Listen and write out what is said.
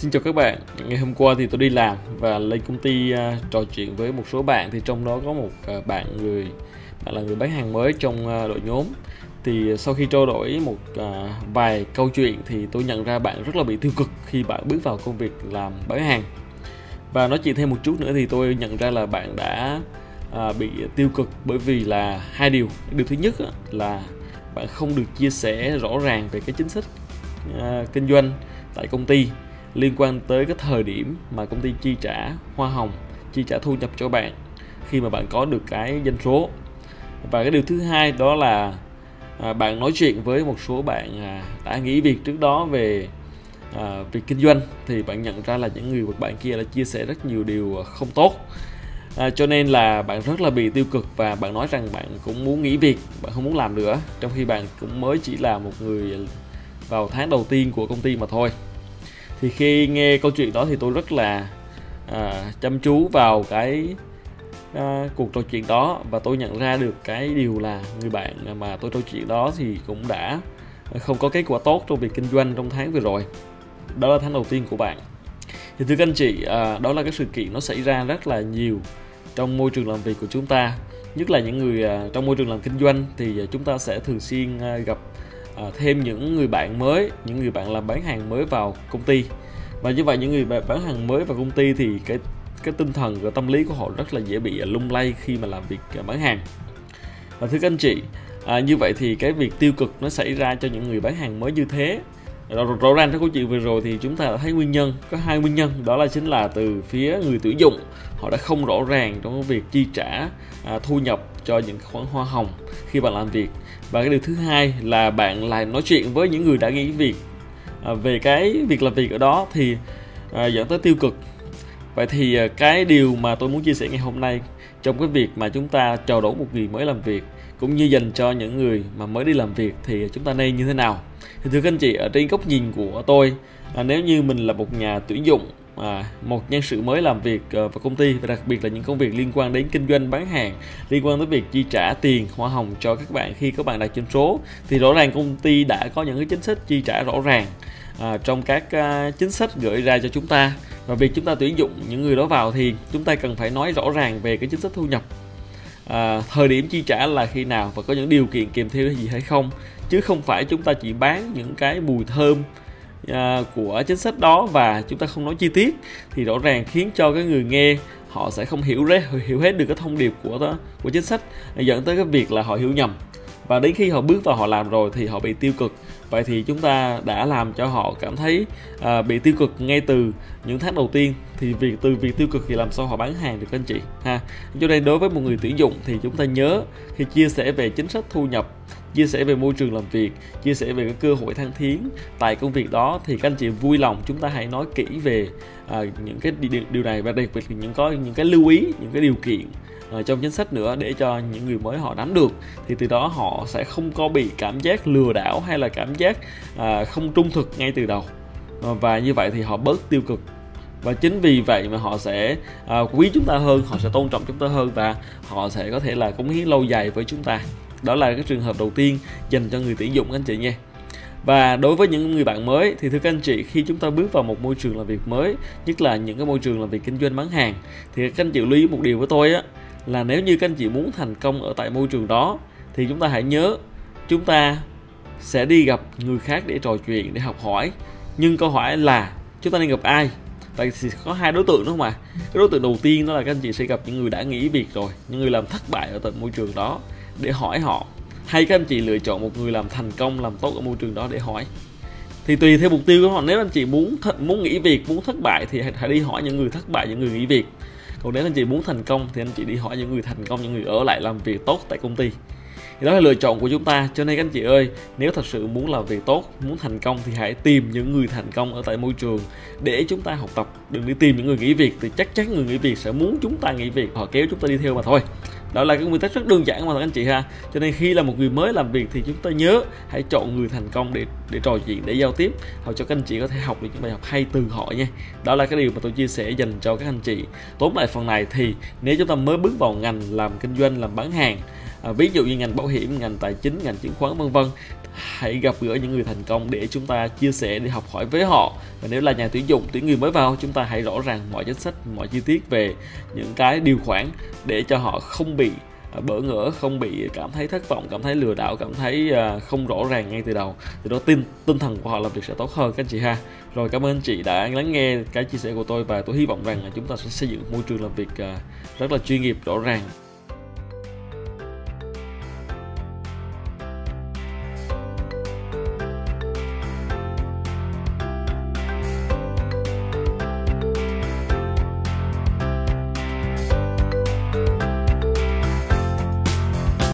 Xin chào các bạn. Ngày hôm qua thì tôi đi làm và lên công ty trò chuyện với một số bạn, thì trong đó có một bạn là người bán hàng mới trong đội nhóm. Thì sau khi trao đổi một vài câu chuyện thì tôi nhận ra bạn rất là bị tiêu cực khi bạn bước vào công việc làm bán hàng. Và nói chuyện thêm một chút nữa thì tôi nhận ra là bạn đã bị tiêu cực bởi vì là hai điều. Điều thứ nhất là bạn không được chia sẻ rõ ràng về cái chính sách kinh doanh tại công ty liên quan tới cái thời điểm mà công ty chi trả hoa hồng, chi trả thu nhập cho bạn khi mà bạn có được cái doanh số. Và cái điều thứ hai đó là bạn nói chuyện với một số bạn đã nghỉ việc trước đó về việc kinh doanh, thì bạn nhận ra là những người bạn kia đã chia sẻ rất nhiều điều không tốt. Cho nên là bạn rất là bị tiêu cực và bạn nói rằng bạn cũng muốn nghỉ việc, bạn không muốn làm nữa, trong khi bạn cũng mới chỉ là một người vào tháng đầu tiên của công ty mà thôi. Thì khi nghe câu chuyện đó thì tôi rất là chăm chú vào cái cuộc trò chuyện đó, và tôi nhận ra được cái điều là người bạn mà tôi trò chuyện đó thì cũng đã không có kết quả tốt trong việc kinh doanh trong tháng vừa rồi. Đó là tháng đầu tiên của bạn. Thì thưa các anh chị, đó là cái sự kiện nó xảy ra rất là nhiều trong môi trường làm việc của chúng ta, nhất là những người trong môi trường làm kinh doanh thì chúng ta sẽ thường xuyên gặp thêm những người bạn mới, những người bạn làm bán hàng mới vào công ty. Và như vậy những người bán hàng mới vào công ty thì cái tinh thần và tâm lý của họ rất là dễ bị lung lay khi mà làm việc bán hàng. Và thưa các anh chị, như vậy thì cái việc tiêu cực nó xảy ra cho những người bán hàng mới như thế. Rõ ràng trong câu chuyện vừa rồi thì chúng ta đã thấy nguyên nhân, có hai nguyên nhân, đó là chính là từ phía người tuyển dụng, họ đã không rõ ràng trong việc chi trả thu nhập cho những khoản hoa hồng khi bạn làm việc. Và cái điều thứ hai là bạn lại nói chuyện với những người đã nghỉ việc về cái việc làm việc ở đó thì dẫn tới tiêu cực. Vậy thì cái điều mà tôi muốn chia sẻ ngày hôm nay trong cái việc mà chúng ta chào đón một người mới làm việc, cũng như dành cho những người mà mới đi làm việc, thì chúng ta nên như thế nào? Thì thưa các anh chị, ở trên góc nhìn của tôi, nếu như mình là một nhà tuyển dụng, một nhân sự mới làm việc vào công ty, và đặc biệt là những công việc liên quan đến kinh doanh bán hàng, liên quan tới việc chi trả tiền hoa hồng cho các bạn khi các bạn đạt doanh số, thì rõ ràng công ty đã có những cái chính sách chi trả rõ ràng trong các chính sách gửi ra cho chúng ta. Và việc chúng ta tuyển dụng những người đó vào thì chúng ta cần phải nói rõ ràng về cái chính sách thu nhập, thời điểm chi trả là khi nào và có những điều kiện kèm theo gì hay không, chứ không phải chúng ta chỉ bán những cái mùi thơm của chính sách đó và chúng ta không nói chi tiết, thì rõ ràng khiến cho cái người nghe họ sẽ không hiểu hết được cái thông điệp của chính sách, dẫn tới cái việc là họ hiểu nhầm, và đến khi họ bước vào họ làm rồi thì họ bị tiêu cực. Vậy thì chúng ta đã làm cho họ cảm thấy bị tiêu cực ngay từ những tháng đầu tiên, thì từ việc tiêu cực thì làm sao họ bán hàng được các anh chị ha. Cho nên đối với một người tuyển dụng thì chúng ta nhớ khi chia sẻ về chính sách thu nhập, chia sẻ về môi trường làm việc, chia sẻ về cái cơ hội thăng tiến tại công việc đó, thì các anh chị vui lòng chúng ta hãy nói kỹ về những cái điều này, và đặc biệt là những cái lưu ý, những cái điều kiện trong chính sách nữa, để cho những người mới họ nắm được, thì từ đó họ sẽ không có bị cảm giác lừa đảo hay là cảm giác không trung thực ngay từ đầu, và như vậy thì họ bớt tiêu cực. Và chính vì vậy mà họ sẽ quý chúng ta hơn, họ sẽ tôn trọng chúng ta hơn, và họ sẽ có thể là cống hiến lâu dài với chúng ta. Đó là cái trường hợp đầu tiên dành cho người tuyển dụng các anh chị nha. Và đối với những người bạn mới thì thưa các anh chị, khi chúng ta bước vào một môi trường làm việc mới, nhất là những cái môi trường làm việc kinh doanh bán hàng, thì các anh chị lưu ý một điều với tôi là nếu như các anh chị muốn thành công ở tại môi trường đó thì chúng ta hãy nhớ chúng ta sẽ đi gặp người khác để trò chuyện, để học hỏi. Nhưng câu hỏi là chúng ta nên gặp ai? Tại thì có hai đối tượng đúng không ạ? Cái đối tượng đầu tiên đó là các anh chị sẽ gặp những người đã nghỉ việc rồi, những người làm thất bại ở tại môi trường đó để hỏi họ, hay các anh chị lựa chọn một người làm thành công, làm tốt ở môi trường đó để hỏi. Thì tùy theo mục tiêu của họ, nếu anh chị muốn nghỉ việc, muốn thất bại thì hãy đi hỏi những người thất bại, những người nghỉ việc. Còn nếu anh chị muốn thành công thì anh chị đi hỏi những người thành công, những người ở lại làm việc tốt tại công ty. Thì đó là lựa chọn của chúng ta. Cho nên các anh chị ơi, nếu thật sự muốn làm việc tốt, muốn thành công thì hãy tìm những người thành công ở tại môi trường để chúng ta học tập. Đừng đi tìm những người nghỉ việc, thì chắc chắn người nghỉ việc sẽ muốn chúng ta nghỉ việc, họ kéo chúng ta đi theo mà thôi. Đó là cái nguyên tắc rất đơn giản mà các anh chị ha. Cho nên khi là một người mới làm việc thì chúng ta nhớ hãy chọn người thành công để trò chuyện, để giao tiếp, hoặc cho các anh chị có thể học được những bài học hay từ họ nha. Đó là cái điều mà tôi chia sẻ dành cho các anh chị. Tóm lại phần này thì nếu chúng ta mới bước vào ngành làm kinh doanh, làm bán hàng, ví dụ như ngành bảo hiểm, ngành tài chính, ngành chứng khoán vân vân. Hãy gặp gỡ những người thành công để chúng ta chia sẻ, để học hỏi với họ. Và nếu là nhà tuyển dụng, tuyển người mới vào, chúng ta hãy rõ ràng mọi chính sách, mọi chi tiết về những cái điều khoản để cho họ không bị bỡ ngỡ, không bị cảm thấy thất vọng, cảm thấy lừa đảo, cảm thấy không rõ ràng ngay từ đầu. Từ đó tinh thần của họ làm việc sẽ tốt hơn các anh chị ha. Rồi, cảm ơn anh chị đã lắng nghe cái chia sẻ của tôi, và tôi hy vọng rằng là chúng ta sẽ xây dựng môi trường làm việc rất là chuyên nghiệp, rõ ràng